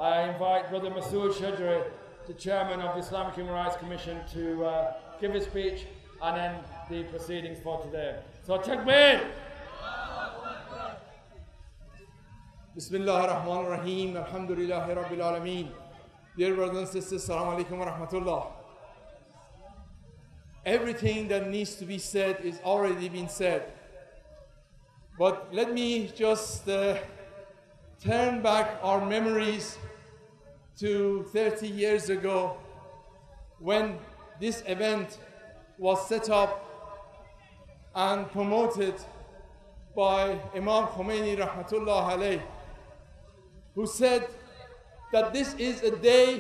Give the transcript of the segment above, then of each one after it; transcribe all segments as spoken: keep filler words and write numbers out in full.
I invite Brother Massoud Shadjareh, the Chairman of the Islamic Human Rights Commission, to uh, give his speech and end the proceedings for today. So, takbir! Bismillah ar-Rahman ar-Rahim, Alhamdulillahi Rabbil Alameen. Dear brothers and sisters, Assalamu alaikum wa rahmatullah. Everything that needs to be said is already been said. But let me just uh, turn back our memories to thirty years ago when this event was set up and promoted by Imam Khomeini rahmatullah alayh, who said that this is a day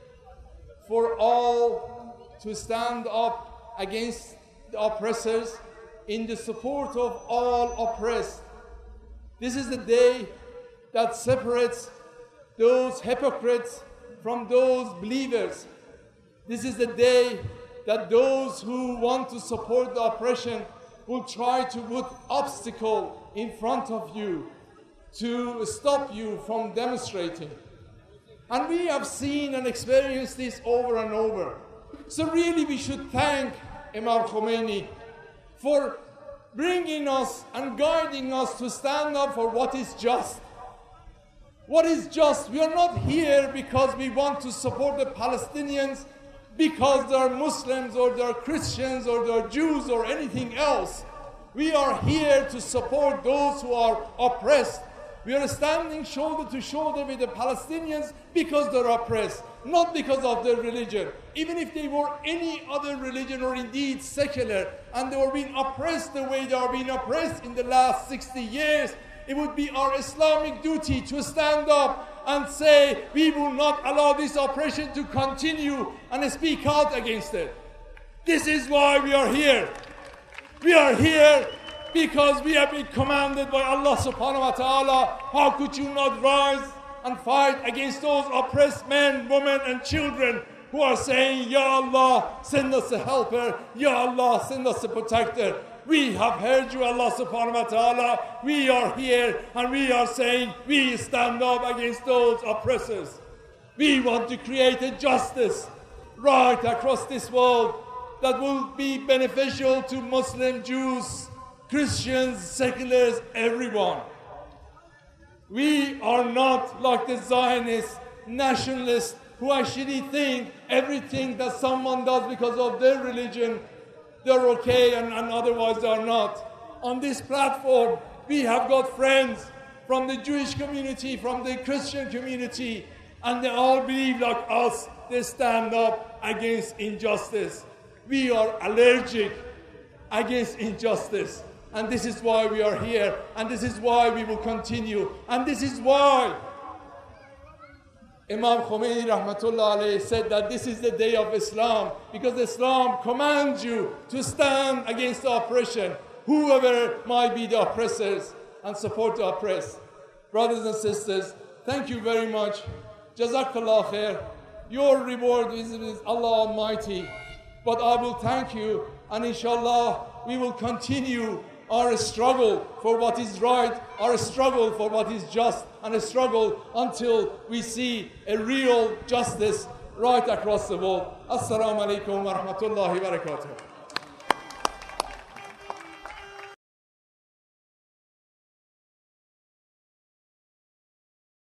for all to stand up against the oppressors in the support of all oppressed. This is the day that separates those hypocrites from those believers. This is the day that those who want to support the oppression will try to put obstacle in front of you to stop you from demonstrating. And we have seen and experienced this over and over. So really we should thank Imam Khomeini for bringing us and guiding us to stand up for what is just. What is just? We are not here because we want to support the Palestinians because they are Muslims or they are Christians or they are Jews or anything else. We are here to support those who are oppressed. We are standing shoulder to shoulder with the Palestinians because they are oppressed, not because of their religion. Even if they were any other religion or indeed secular and they were being oppressed the way they are being oppressed in the last sixty years, it would be our Islamic duty to stand up and say we will not allow this oppression to continue and speak out against it. This is why we are here. We are here because we have been commanded by Allah subhanahu wa ta'ala. How could you not rise and fight against those oppressed men, women and children who are saying, Ya Allah, send us a helper. Ya Allah, send us a protector. We have heard you, Allah subhanahu wa ta'ala. We are here and we are saying we stand up against those oppressors. We want to create a justice right across this world that will be beneficial to Muslim, Jews, Christians, seculars, everyone. We are not like the Zionists, nationalists, who actually think everything that someone does because of their religion, they're okay and, and otherwise they are not. On this platform, we have got friends from the Jewish community, from the Christian community, and they all believe like us. They stand up against injustice. We are allergic against injustice. And this is why we are here. And this is why we will continue. And this is why Imam Khomeini rahmatullah alayhi said that this is the day of Islam, because Islam commands you to stand against the oppression, whoever might be the oppressors, and support the oppressed. Brothers and sisters, thank you very much. Jazakallah khair. Your reward is with Allah Almighty. But I will thank you, and inshallah we will continue our struggle for what is right, our struggle for what is just, and a struggle until we see a real justice right across the world. Assalamu alaikum wa rahmatullahi wa barakatuh.